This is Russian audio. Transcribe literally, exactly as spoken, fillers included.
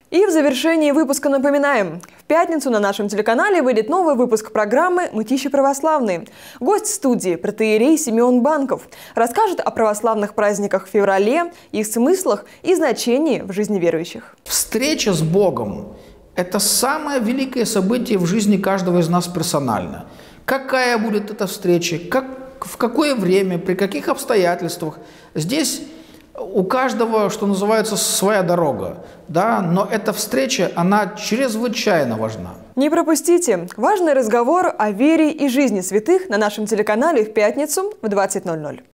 И в завершении выпуска напоминаем. В пятницу на нашем телеканале выйдет новый выпуск программы «Мытищи православные». Гость студии – протоиерей Симеон Банков. Расскажет о православных праздниках в феврале, их смыслах и значении в жизни верующих. Встреча с Богом – это самое великое событие в жизни каждого из нас персонально. Какая будет эта встреча, как, в какое время, при каких обстоятельствах. Здесь у каждого, что называется, своя дорога, да, но эта встреча, она чрезвычайно важна. Не пропустите важный разговор о вере и жизни святых на нашем телеканале в пятницу в двадцать ноль ноль.